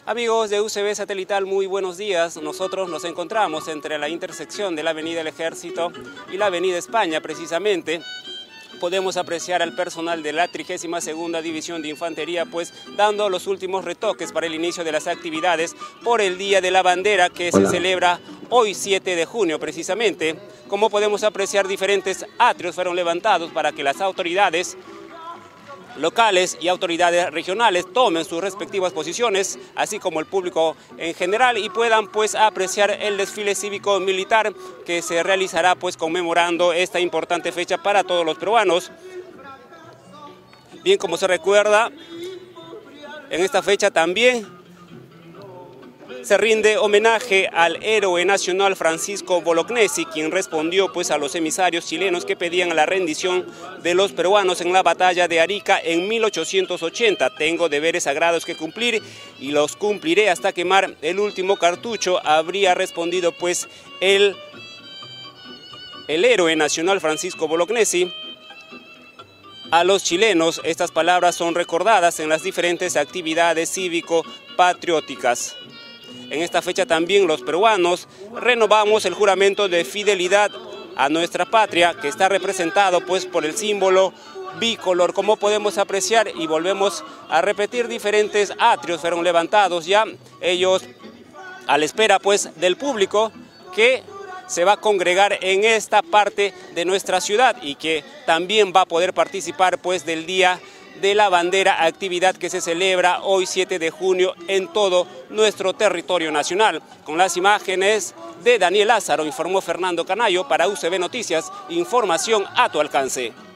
Amigos de UCB Satelital, muy buenos días. Nosotros nos encontramos entre la intersección de la Avenida del Ejército y la Avenida España, precisamente. Podemos apreciar al personal de la 32ª División de Infantería, pues dando los últimos retoques para el inicio de las actividades por el Día de la Bandera que se celebra hoy 7 de junio precisamente. Como podemos apreciar, diferentes atrios fueron levantados para que las autoridades locales y autoridades regionales tomen sus respectivas posiciones, así como el público en general, y puedan pues apreciar el desfile cívico-militar que se realizará pues conmemorando esta importante fecha para todos los peruanos. Bien, como se recuerda, en esta fecha también se rinde homenaje al héroe nacional Francisco Bolognesi, quien respondió pues a los emisarios chilenos que pedían la rendición de los peruanos en la batalla de Arica en 1880. Tengo deberes sagrados que cumplir y los cumpliré hasta quemar el último cartucho, habría respondido pues el héroe nacional Francisco Bolognesi a los chilenos. Estas palabras son recordadas en las diferentes actividades cívico-patrióticas. En esta fecha también los peruanos renovamos el juramento de fidelidad a nuestra patria, que está representado pues por el símbolo bicolor. Como podemos apreciar, y volvemos a repetir, diferentes atrios fueron levantados ya, ellos a la espera pues del público que se va a congregar en esta parte de nuestra ciudad y que también va a poder participar pues del Día de la Bandera, actividad que se celebra hoy 7 de junio en todo nuestro territorio nacional. Con las imágenes de Daniel Lázaro, informó Fernando Canayo para UCB Noticias, información a tu alcance.